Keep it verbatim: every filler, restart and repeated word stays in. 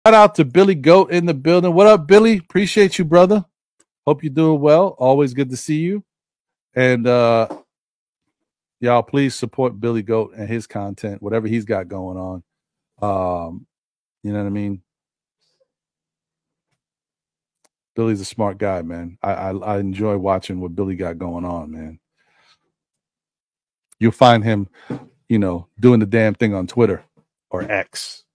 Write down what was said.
out to Billy Goat in the building. What up, Billy? Appreciate you, brother. Hope you're doing well. Always good to see you. And uh, y'all, please support Billy Goat and his content, whatever he's got going on. Um, you know what I mean? Billy's a smart guy, man. I, I I enjoy watching what Billy got going on, man. You'll find him, you know, doing the damn thing on Twitter or X.